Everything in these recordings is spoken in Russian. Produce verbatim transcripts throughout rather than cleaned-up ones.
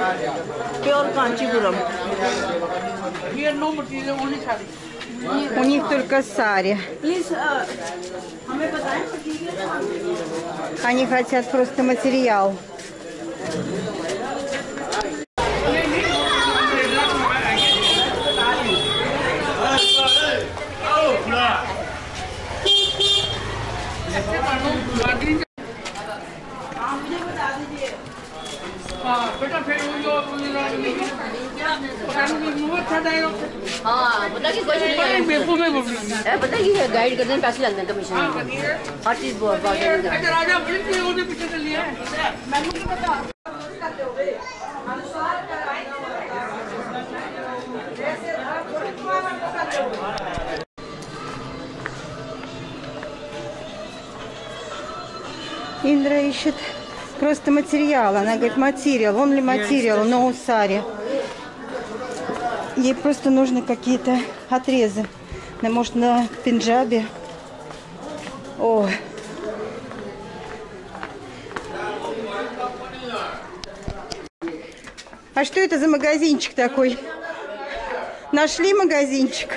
Pure Kanchipuram. Here no material, only sari. У них только сари. Please, uh, हमें बताएं. Они хотят просто материал. हाँ पता कि कुछ नहीं है पता कि गाइड करते हैं पैसे लगते हैं कमीशन हर चीज बहुत Индра ищет просто материал. Она говорит, материал, он ли материал, но у сари. Ей просто нужны какие-то отрезы. Может, на пенджабе. О. А что это за магазинчик такой? Нашли магазинчик?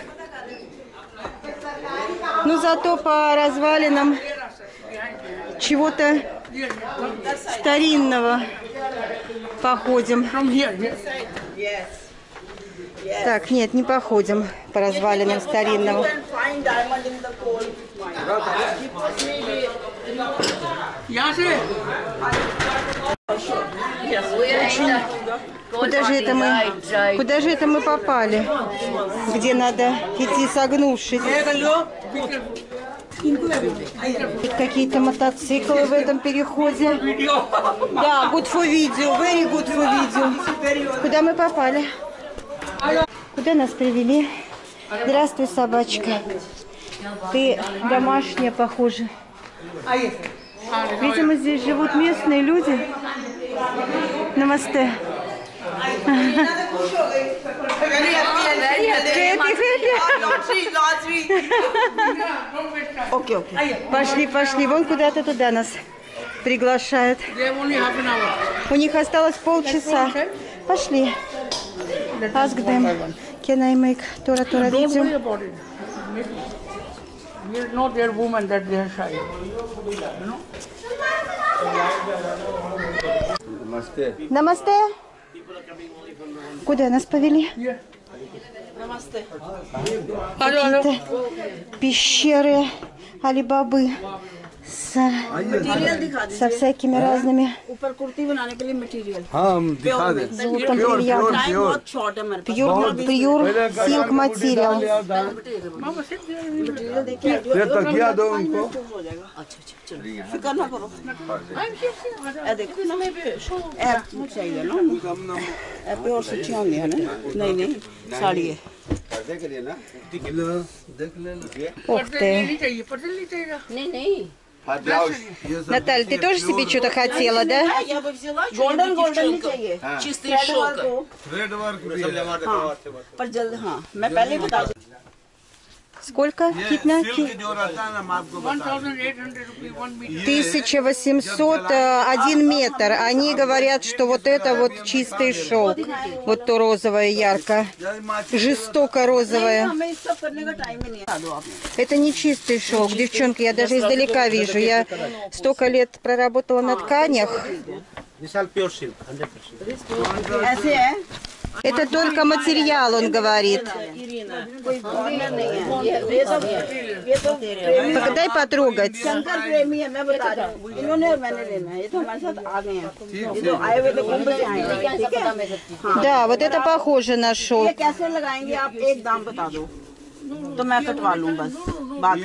Ну, зато по развалинам чего-то старинного походим. Так, нет, не походим по развалинам старинного. Куда же это мы? Куда же это мы попали? Где надо идти согнувшись? Какие-то мотоциклы в этом переходе. Да, good for video, very good for video. Куда мы попали? Куда нас привели? Здравствуй, собачка. Ты домашняя, похоже. Видимо, здесь живут местные люди. Намасте. Окей, окей. Пошли, пошли. Вон куда-то туда нас приглашают. У них осталось полчаса. Пошли. Ask them. Can I make Tora Tora video? Don't worry about it. It's not their woman that they are shy. You know? Namaste. Намасте. Куда нас повели? Какие-то пещеры Али-Бабы с, со всякими разными золотом, бриллиантом. Пьюр, пьюр, силк материал. Ух ты. Наталья, ты тоже себе что-то хотела, да? Я бы взяла golden golden नहीं चाहिए чистый шелк पर जल्द हाँ मैं पहले बता दूँ Сколько? Китна? тысяча восемьсот один метр. Они говорят, что вот это вот чистый шелк. Вот то розовое ярко. Жестоко розовое. Это не чистый шелк, девчонки. Я даже издалека вижу. Я столько лет проработала на тканях. Это только материал, он говорит. Дай потрогать. Да, вот это похоже на шелк. तो मैं कटवा लूँ बस बात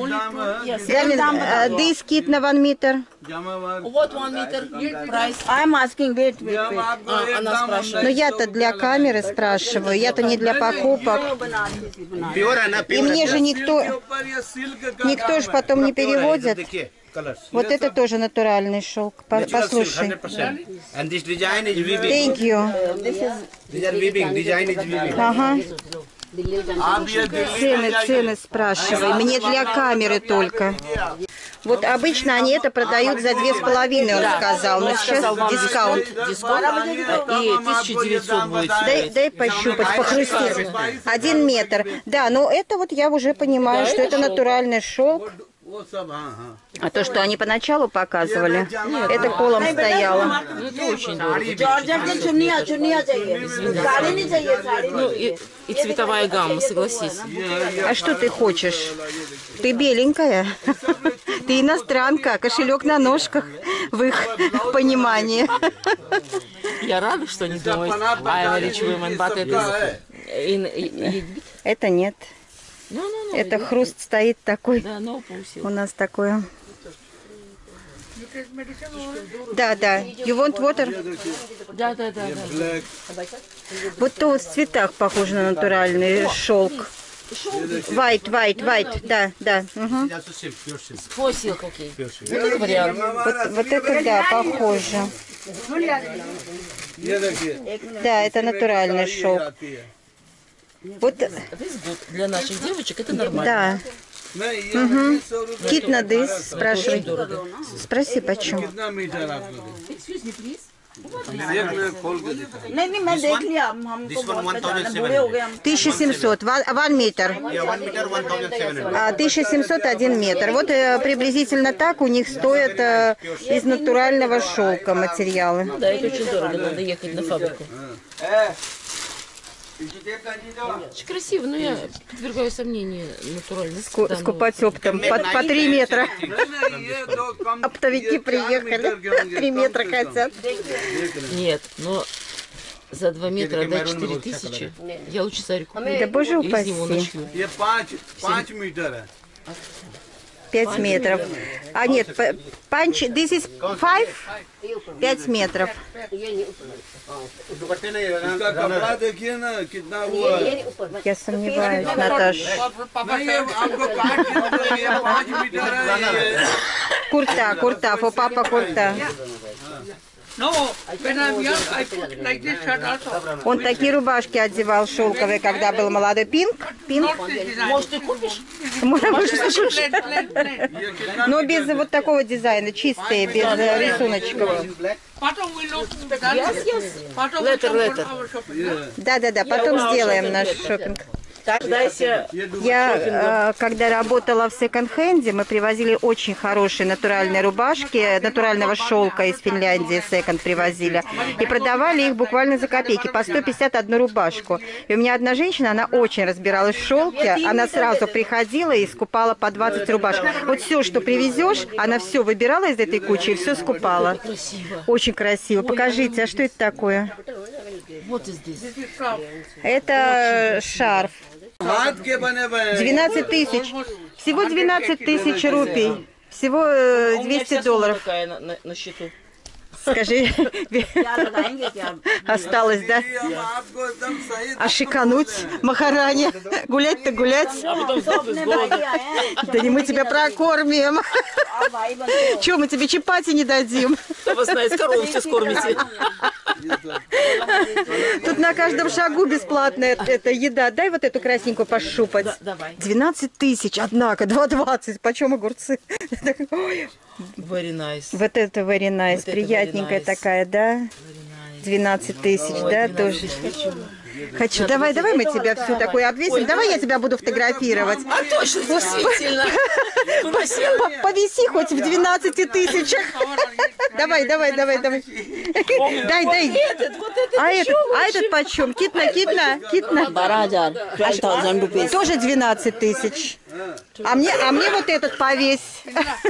This kit на one meter. вот one meter price I'm asking wait wait wait она спрашивает Но я-то для камеры спрашиваю, я-то не для покупок. И мне же никто, никто же потом не переводит. Вот это тоже натуральный шелк. Послушай. Thank you. Ага. Цены, цены спрашивай. Мне для камеры только. Вот обычно они это продают за две с половиной, он сказал, но сейчас дискаунт. Дисконт. И тысяча девятьсот будет. Дай, дай пощупать, похрустеть. Один метр. Да, но это вот я уже понимаю, что это натуральный шелк. А то, что они поначалу показывали, это полом стояло. Ну, это очень дорого. Georgette की चुन्नियाँ चुन्नियाँ चाहिए साड़ी नहीं चाहिए साड़ी Ну, и, и цветовая гамма, согласись. А что ты хочешь? Ты беленькая. Ты иностранка, кошелек на ножках в их понимании. Я рада, что они думают, I'm a rich woman, but it is in Египет. Это нет. Ну, ну, ну. Это хруст стоит такой. Да, no пусть. У нас такое. Да, да. You want water? Да, да, да, да. Вот то вот в цветах похоже на натуральный шелк. White, white, white. Да, да. Угу. Фосил какие. Вот это вариант. Вот, вот это да, похоже. Да, это натуральный шелк. Вот, This good. Для наших девочек это нормально. да. Угу. Кит на дыс, спрашивай. Спроси, почем. Excuse me, please. नहीं नहीं मैं देख लिया हम हमको बहुत पहचाना बूढ़े हो गए हम тысяча семьсот, один метр. А, тысяча семьсот один метр. Вот э, приблизительно так у них стоят э, из натурального шелка материалы. Ну да, это очень дорого, надо ехать на фабрику. Очень красиво, но я подвергаю сомнению натуральность. Ку- Скупать оптом по, по три метра. Оптовики приехали, три метра хотят. Нет, но за два метра отдать четыре тысячи, я лучше сари куплю. Да боже Или зиму упаси. ночью. ये पाँच पाँच मीटर है Пять метров. А нет, п- панч, this is five? Пять метров. इसका कपड़ा देखिए ना कितना वो है Я сомневаюсь, Наташа. नहीं ये आपको काट के दो, ये पाँच मीटर है ये Курта, курта, фо папа курта. No, when I'm young, I put like this shirt also. Он такие рубашки одевал шелковые, когда был молодой. Пинк? Пинк? Not this design. Может, ты купишь? Может, может, Plain, plain, plain. но без вот такого дизайна, чистые, без э, рисуночков. Bottom will not be done. Yes, yes. Bottom will Letter, come letter. from our shop. Да-да-да, потом сделаем наш шопинг. Дайся. Я, э, когда работала в секонд-хенде, мы привозили очень хорошие натуральные рубашки, натурального шелка из Финляндии секонд привозили. И продавали их буквально за копейки, по сто пятьдесят одну рубашку. И у меня одна женщина, она очень разбиралась в шелке, она сразу приходила и скупала по двадцать рубашек. Вот все, что привезешь, она все выбирала из этой кучи и все скупала. Красиво. Очень красиво. Покажите, а что это такое? Вот и здесь. Это шарф. हाथ के बने हुए हैं двенадцать тысяч. Всего двенадцать тысяч рупий. Всего э, У меня двести вся сумма долларов. такая на, на, на счету. Скажи, क्या लगाएंगे क्या осталось, да? हम आपको एकदम सही А шикануть, Махаране? Гулять-то гулять. А потом अपने भाई आए हैं Да не мы тебя прокормим. आप भाई बनते हो Че, мы тебе чапати не дадим? Кто вас знает, корову все скормите. Тут на каждом шагу бесплатная эта еда. Дай вот эту красненькую пощупать. Давай. двенадцать тысяч, однако, два двадцать. Почем огурцы? Ой, Very nice. вот это very nice. Вот это Приятненькая very nice. такая, да? двенадцать тысяч, да, тоже? Хочу. Давай, давай мы тебя все такое обвесим. Давай я тебя буду фотографировать. А точно, действительно. Спасибо. П- Повиси хоть в двенадцати тысячах. Давай, давай, давай, давай. Дай, дай. А этот, а этот почем? Китна, китна, китна. बारह हजार twelve thousand rupees Тоже двенадцать тысяч. А мне, а мне вот этот повесь.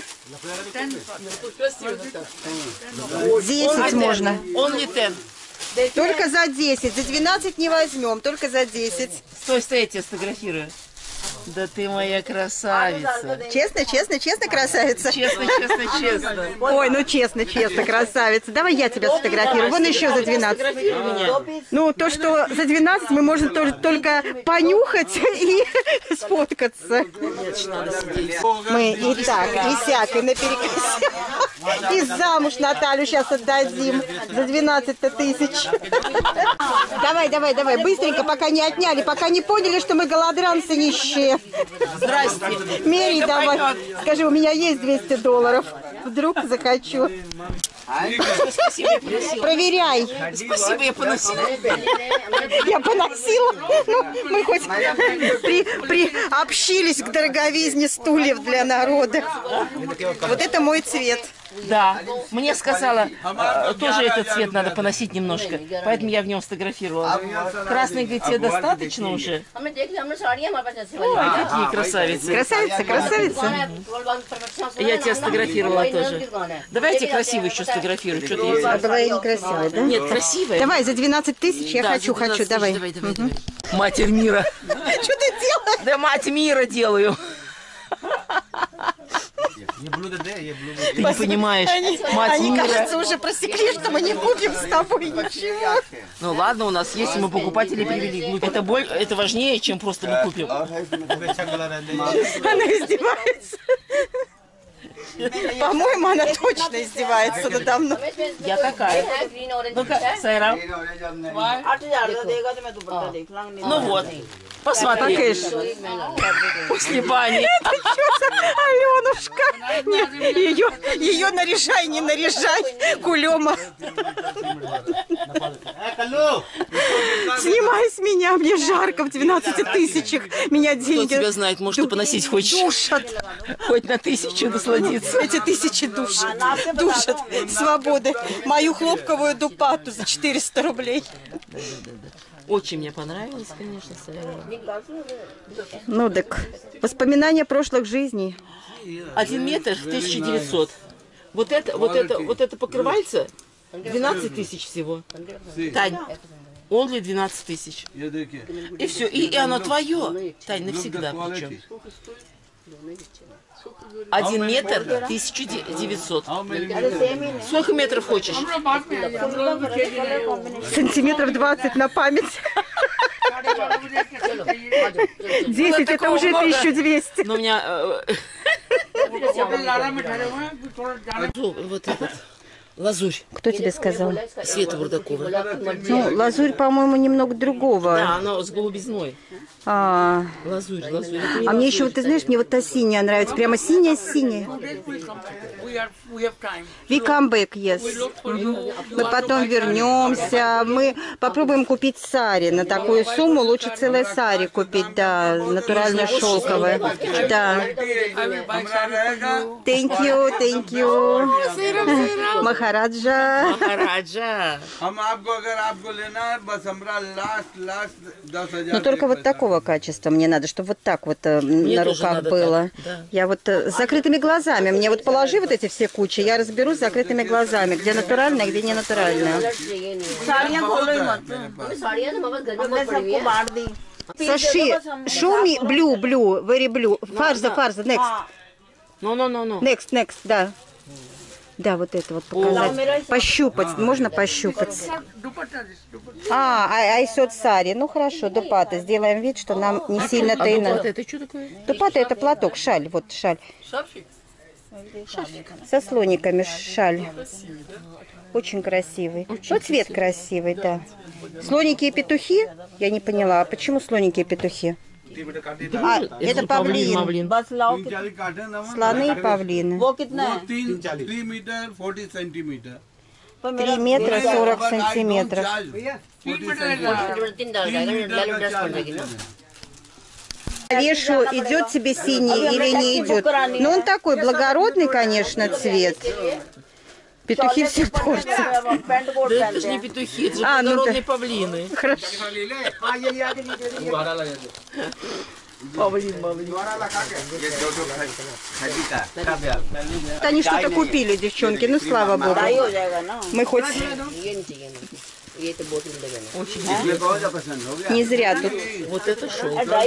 Десять можно. Only ten. Только за десять. За двенадцать не возьмем, только за десять. Стой, стой, я тебя сфотографирую. Да ты моя красавица. Честно, честно, честно, красавица? Честно, честно, честно. Ой, ну честно, честно, красавица. Давай я тебя сфотографирую. Вон еще за двенадцать. Сфотографируй меня. Ну, то, что за двенадцать мы можем тоже только понюхать и сфоткаться. Мы и так, и сяк, и наперекосяк. И замуж Наталью сейчас отдадим за двенадцать тысяч. Давай, давай, давай, быстренько, пока не отняли, пока не поняли, что мы голодранцы нищие. Здрасте. Мерей давай. Скажи, у меня есть двести долларов. Вдруг захочу. Спасибо, я поносила. Проверяй. Спасибо, я поносила. Я поносила. Ну, мы хоть при, приобщились к дороговизне стульев для народа. Вот это мой цвет. Да, мне сказала, э, тоже этот цвет надо поносить немножко, поэтому я в нем сфотографировала. Красный, говорит, тебе достаточно уже? हमने देख लिया हमने साड़ियां हमारे पास ऐसी वाली Ой, какие красавицы. Красавица, красавица. Я тебя сфотографировала тоже. Давайте красиво еще сфотографирую. Что-то я... А была я некрасивая, да? Нет, красивая. Давай, за двенадцать тысяч я Да, хочу, за двенадцать хочу, давай. Давай, давай, давай. Матерь мира. Что ты делаешь? Да мать мира делаю. Ты не понимаешь, Они, мать они мира. кажется, уже просекли, что мы не купим с тобой ничего. Ну ладно, у нас есть, и мы покупатели привели. Это, боль, это важнее, чем просто мы купим. Она издевается. По-моему, она точно издевается надо мной. Я какая? Ну-ка, Сайра. Ну вот, посмотри. После бани. Аленушка, нет, ее, ее наряжай, не наряжай, кулема. Снимай с меня, мне жарко в двенадцати тысячах. Меня Кто деньги тебя знает, может, ты поносить хочешь? душат. Хоть на тысячу насладиться. Эти тысячи душат, душат свободы. Мою хлопковую дупату за четыреста рублей. Очень мне понравилось, конечно, Сайра. Ну так, воспоминания прошлых жизней. Один метр тысяча девятьсот. Вот это, вот это, вот это покрывальце двенадцать тысяч всего. Тань, only двенадцать тысяч. И все, и, и оно твое, Тань, навсегда причем. Один метр тысяча девятьсот. Сколько метров хочешь? Сантиметров двадцать на память. десять это уже тысяча двести. Но у меня... э, Вот этот. Лазурь. Кто тебе сказал? Света Бурдакова. Ну, лазурь, по-моему, немного другого. Да, оно с голубизной. А, Лазурь, лазурь. Это не а мне лазурь. еще, вот, ты знаешь, мне вот та синяя нравится. Прямо синяя-синяя. We come back, yes. Мы потом вернемся. Мы попробуем купить сари. На такую сумму лучше целое сари купить, да, натурально шелковое. Да. Thank you, thank you. Махараджа. Махараджа. Но только вот такого качества мне надо, чтобы вот так вот э, на тоже руках надо было. так, да. Я вот э, с закрытыми глазами. Мне вот положи вот эти все кучи, я разберусь с закрытыми глазами, где натуральное, где не натуральное. Саши, show me blue, blue, very blue. Фарза, фарза, next. Ну, ну, ну, ну. Next, next, да. Да, вот это вот показать. Пощупать, можно пощупать. А, I, I saw сари. Ну хорошо, дупата. Сделаем вид, что нам не сильно-то и Вот надо. это что такое? Дупата это платок, шаль, вот шаль. Со слониками шаль. Очень красивый. Вот цвет красивый, да. Слоники и петухи? Я не поняла, а почему слоники и петухи? А, это павлин. Мавлин. Слоны и павлины. Три метра сорок сантиметров. Вешу, идет тебе синий или не идет. Но он такой благородный, конечно, цвет. Петухи все портят. Да это же не петухи, это же А, ну благородные да. павлины. Хорошо. Павлин, павлин. Они что-то купили, девчонки, ну слава богу. Мы хоть не зря тут. Вот это шоу. Да,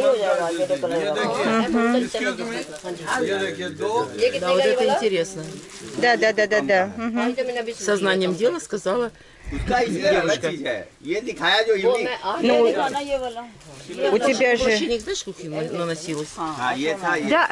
вот это интересно. Да, да, да, да, да. Мгм. Сознанием дела сказала девушка. Ну, у тебя же... Вообще не знаешь, сколько им наносилось? Да.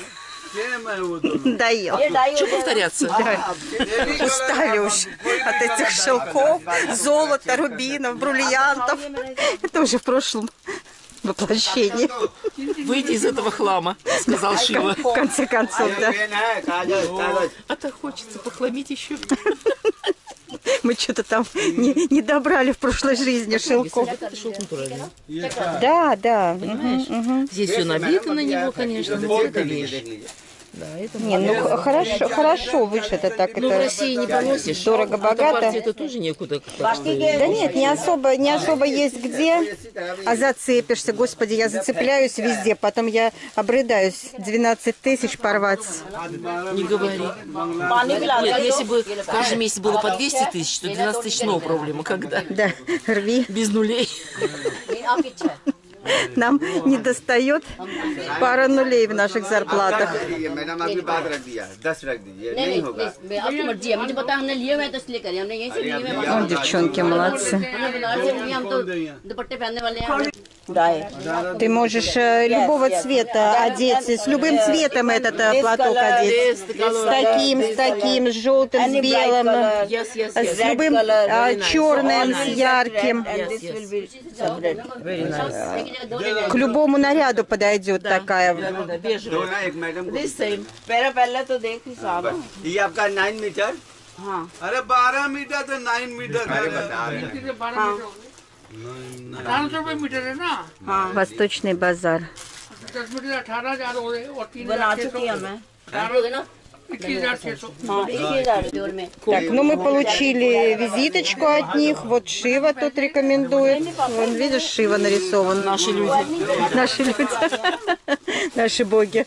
Доел. Что повторяться? Устали уж от этих шелков, золота, рубинов, бриллиантов. Это уже в прошлом. воплощение. Выйди из этого хлама, сказал Шива. В конце концов, да. А так хочется похламить еще. Мы что-то там не, не добрали в прошлой жизни шелков. Это шелк натуральный. Да, да. Понимаешь? Угу. Здесь все набито на него, конечно, но это вещь. Да, это Не, ну х- хорошо, хорошо вышито так. Ну, в Это России не поносишь. дорого, А богато. партии это тоже некуда. Да нет, не особо, не особо есть где, а зацепишься. Господи, я зацепляюсь везде, потом я обрыдаюсь. двенадцать тысяч порвать. Не говори. Нет, если бы каждый месяц было по двести тысяч, то двенадцать тысяч снова проблема. Когда? Да, рви. Без нулей. Нам не достает пара нулей в наших зарплатах. Madam आपने बात रख दिया दस रख दीजिए नहीं नहीं नहीं होगा प्लीज आपकी मर्जी है मुझे पता हमने लिए हुए हैं तो इसलिए करें हमने यहीं से लिए हुए हैं О, девчонки, молодцы. हमने बनारस से लिए हम तो दुपट्टे पहनने वाले हैं Ты можешь э, любого цвета одеть, с любым цветом этот э, платок одеть. С таким, с таким, с желтым, с белым, Yes, yes, yes. с любым э, черным, с ярким. Yes, yes. К любому наряду подойдет такая. Да, да, бежевый. दो ना एक मैडम को This same. मेरा पहले तो देख हिसाब है। ये आपका नाइन मीटर हाँ अरे बारह मीटर तो नाइन मीटर अरे बता रहे हैं कितने बारह मीटर हो गए अठारह सौ रुपये मीटर है ना Восточный базар. दस मीटर अठारह हजार हो गए और तीन बना हजार छः चुकी सौ हूँ मैं। इक्कीस हजार छः सौ हाँ इक्कीस हजार में Так, ну мы получили визиточку от них. Вот Шива тут рекомендует. Вон, видишь, Шива нарисован. Наши люди. Наши люди. Наши боги.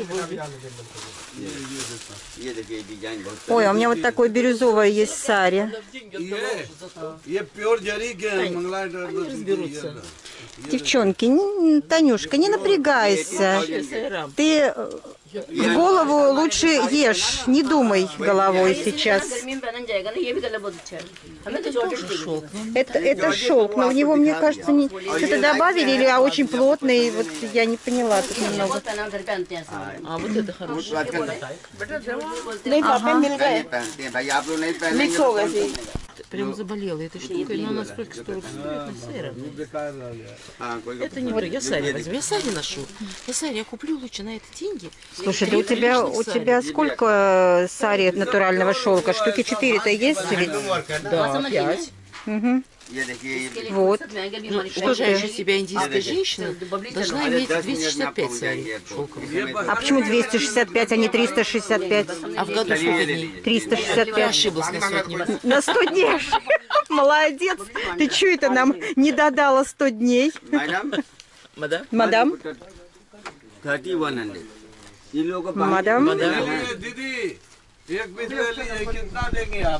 ये देखिए डिजाइन बहुत Ой, а у меня вот такое бирюзовое есть сари. ये ये प्योर जरी के मंगला Разберутся. Девчонки, не- Танюшка, не напрягайся. Сайрам. Ты э, в голову лучше ешь, не думай головой сейчас. गर्मी में पहन जाएगा ना ये भी कलर बहुत अच्छा है हमें तो शॉर्ट Шелк. Это, это шелк, но в него, мне кажется, не... что-то добавили или а очень плотный. Вот я не поняла тут немного. पहना घर पहनते हैं ऐसे А вот это хорошо. नहीं पापा मिल गए पहनते हैं भाई आप लोग नहीं पहनेंगे मिक्स हो गए थे Прям заболела этой штукой. Но она сколько стоит? Сайрам. हाँ कोई Это не то. Я сари возьму. Я сари ношу. Я сари, я куплю лучше на это деньги. Слушай, да у тебя, у тебя сколько сари натурального шелка? Штуки четыре-то есть или? Да, пять. Угу. ये देखिए Вот. महंगे भी Ну, हमारी уважающая себя индийская женщина должна иметь двести шестьдесят пять сари шелковых. А почему двести шестьдесят пять, а не триста шестьдесят пять? А в году сколько дней? триста шестьдесят Я пять. ошиблась на сотни. На сто дней. Молодец. Ты что это нам не додала сто дней? मैडम Мадам? Мадам? थर्टी वन हंड्रेड इन लोगों को Мадам? दीदी एक बीस ले लीजिए कितना देंगे आप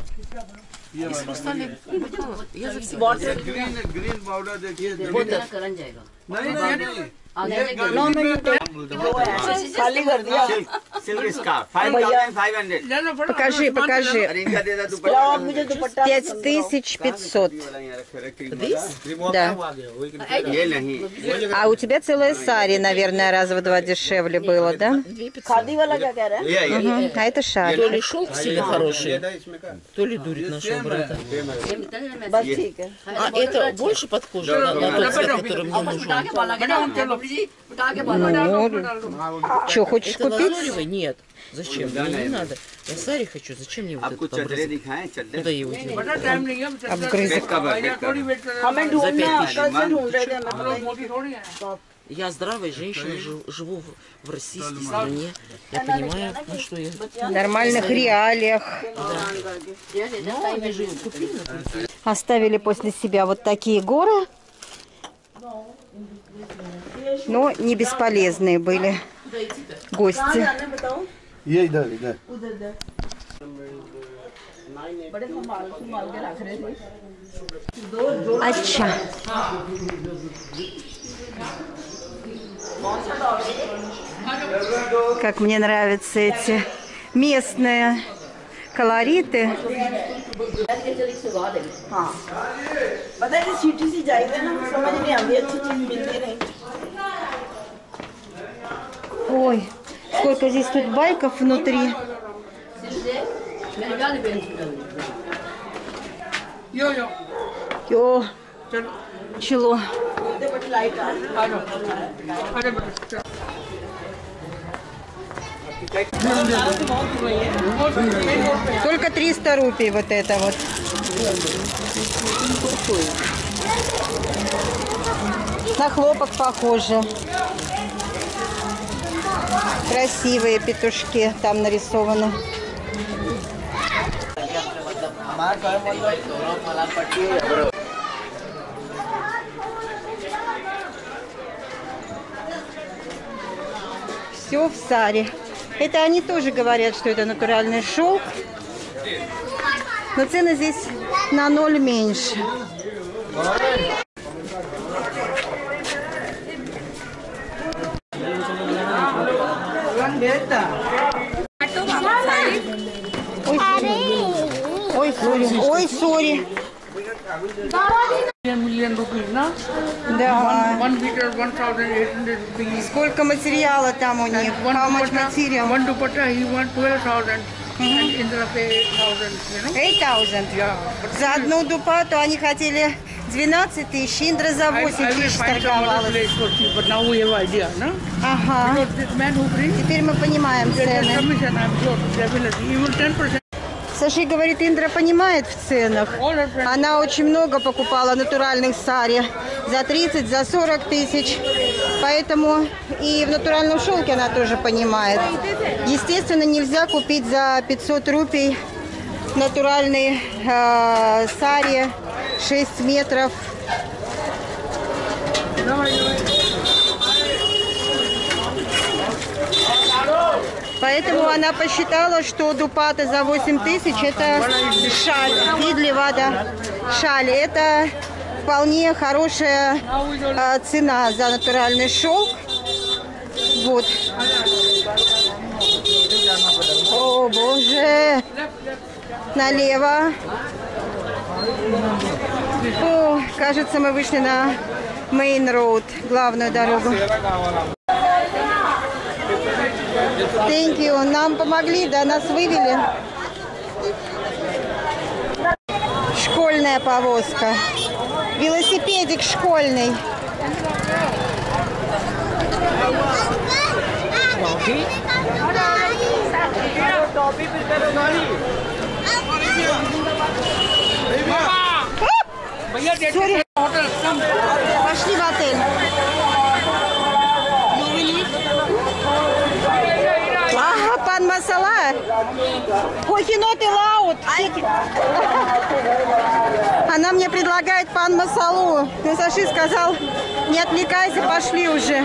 Я за всегда. ग्रीन ग्रीन पाउडर देखिए करन जाएगा नहीं नहीं खाली कर दिया silk scarf five thousand five hundred ले लो फटाफट Покажи, покажи. अरे इनका दे दा लाओ दुपट्टा मुझे दुपट्टा пять тысяч пятьсот. Да. ये नहीं А у тебя целая сари, наверное, раза в два дешевле было, да? खादी वाला क्या कह रहा है ये ये Мгм. А это шарик. То ли шелк сильно хороший, то ли дурит нашего брата. बस ठीक है А это больше подхоже на, на тот цвет, который мне нужен? Ну, что, хочешь Это купить? лазоревый? Нет. Зачем? Мне не надо. Я сари хочу. Зачем мне вот आपको этот चदरे образ? दिखाएं चदरे Куда его делать? बड़ा टाइम नहीं है अब गृहित महीना थोड़ी वेट कर रहे हमें За ढूंढना пять कल से ढूंढ रहे थे हैं। हम लोग मोदी थोड़ी हैं Я здравая женщина, жив- живу в, в российской стране. Я понимаю, ну что я... В нормальных реалиях. Ну, они же купили на Турции. Оставили после себя вот такие горы. Но не бесполезные были гости. ये इधर इधर Ача. Как мне нравятся эти местные колориты. पता है सीटी सी जाएगी ना समझ नहीं आती अच्छी चीज मिलती नहीं Ой, сколько здесь тут байков внутри. यो यो О, Чело. Только триста рупий вот это вот. На хлопок похоже. Красивые петушки там нарисованы. Все в саре. Это они тоже говорят, что это натуральный шелк. Но цены здесь на ноль меньше. Ой, ой, сори. Ой, сори. Million rupees, no? Да. One meter, one thousand eight hundred rupees. Сколько материала там у них? One How much dupatta, material? one dupatta, he want twelve thousand. And Indra pay eight thousand, you know? eight thousand. Yeah. But За одну дупату они хотели двенадцать тысяч, Индра за I, восемь I will тысяч find some other торговалась. place for cheap, but now we have idea, no? Ага. Because this man who brings, Теперь мы понимаем there's цены. commission, I'm sure, definitely. Even ten percent. Саши говорит, Индра понимает в ценах. Она очень много покупала натуральных сари. За тридцать, за сорок тысяч. Поэтому и в натуральном шелке она тоже понимает. Естественно, нельзя купить за пятьсот рупий натуральный э, сари шесть метров. Поэтому она посчитала, что дупата за восемь тысяч это шаль, видливада, шаль. Это вполне хорошая э, цена за натуральный шелк. Вот. О, боже! Налево. О, кажется, мы вышли на Main Road, главную дорогу. Thank you. Нам помогли, да, нас вывели. Школьная повозка. Велосипедик школьный. Sorry. Пошли в отель. Ага, пан Масала. Кухинот и лаут. Она мне предлагает пан Масалу. Но Саши сказал, не отвлекайся, пошли уже.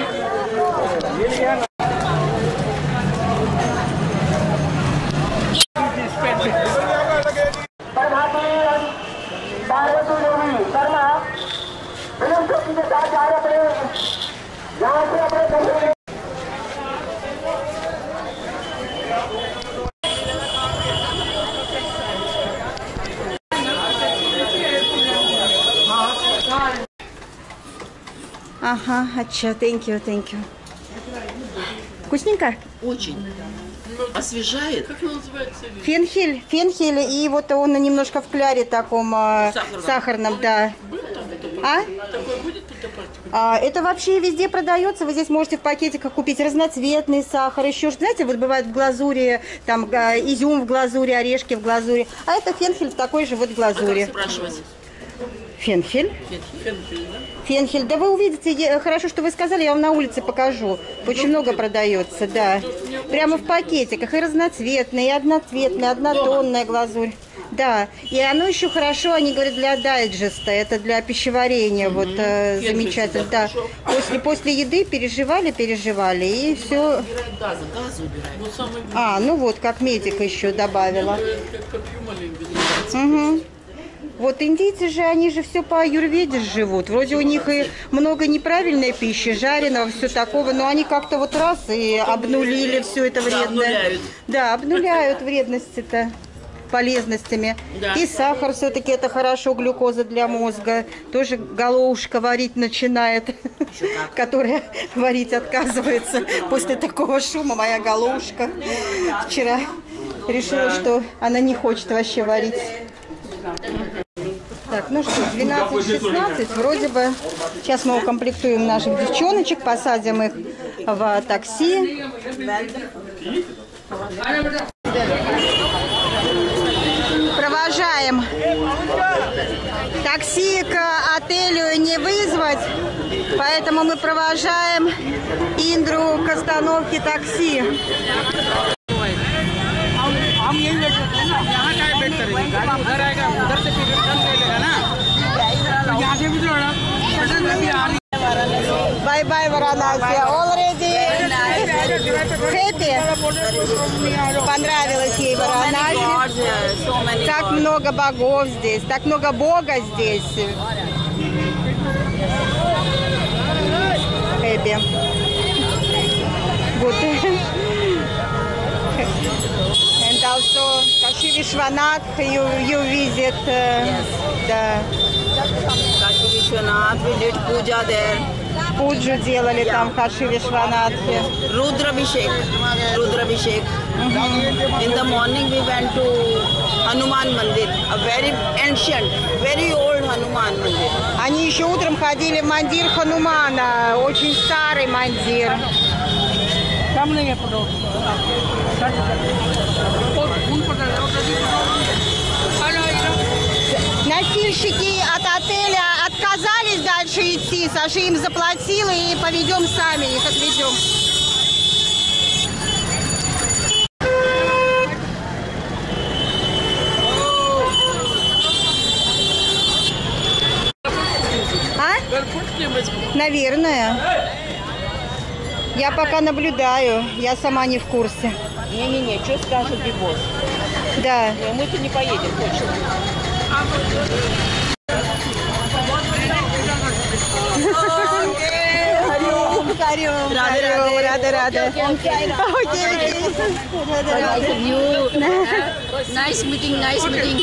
Ага, ача, thank you, thank you. Вкусненько? Очень. Освежает. Фенхель, фенхель, и вот он немножко в кляре таком э, Сахарном. сахарном, да. А? А, это вообще везде продается. Вы здесь можете в пакетиках купить разноцветный сахар. Еще, знаете, вот бывает в глазури, там э, изюм в глазури, орешки в глазури. А это фенхель в такой же вот глазури. А как спрашивать? Фенхель? Фенхель, да? Фенхель. Да вы увидите, я- хорошо, что вы сказали, я вам на улице покажу. Очень много продается, да. Прямо в пакетиках. И разноцветные, и одноцветные, однотонная глазурь. Да. И оно еще хорошо, они говорят, для дайджеста. Это для пищеварения. Вот э, Фенхель замечательно. всегда Да. хорошо. После, после еды переживали, переживали. И все. Убирает газом, газы убирает. А, ну вот, как медик еще добавила. Как пью маленький. Угу. Вот индийцы же, они же все по аюрведе живут. Вроде у них и много неправильной пищи, жареного, все такого, но они как-то вот раз и обнулили все это вредное. обнуляют. Да, обнуляют вредности-то полезностями. Да. И сахар все-таки это хорошо, глюкоза для мозга. Тоже головушка варить начинает, которая варить отказывается после такого шума. Моя головушка вчера решила, что она не хочет вообще варить. Так, Так, ну что, двенадцать шестнадцать, вроде бы. Сейчас мы укомплектуем наших девчоночек, посадим их в такси. Провожаем. Такси к отелю не вызвать, поэтому мы провожаем Индру к остановке такси. Bye-bye, Varanasi. Already happy? Понравилось ей Варанаси. Так много богов здесь, так много Бога здесь. Happy. Good. And also Kashi Vishwanath, you, you visit uh, Yes. the... Kashi Vishwanath, we did puja there. Пуджу делали там, Каши Вишванатхи. Rudrabhishek. Rudrabhishek. In the morning we went to Hanuman Mandir, a very ancient, very old Hanuman Mandir. Они еще утром ходили в мандир Ханумана, очень старый мандир. Носильщики от отеля отказались дальше идти. Саша им заплатила и поведем сами, их отведем. А? Наверное. Я пока наблюдаю, я сама не в курсе. Не-не-не, что скажет Бибос? Да. Мы-то не поедем точно. Харюм, Харюм, рада, рада. Окей, окей. Nice meeting, nice meeting.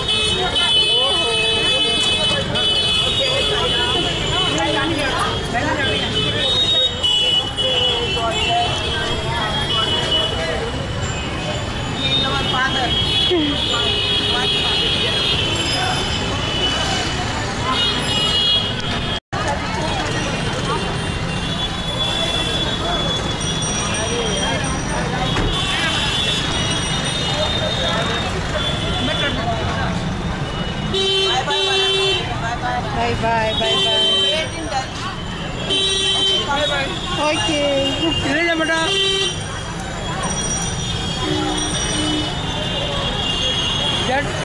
Bye-bye, bye-bye. Окей. बेटा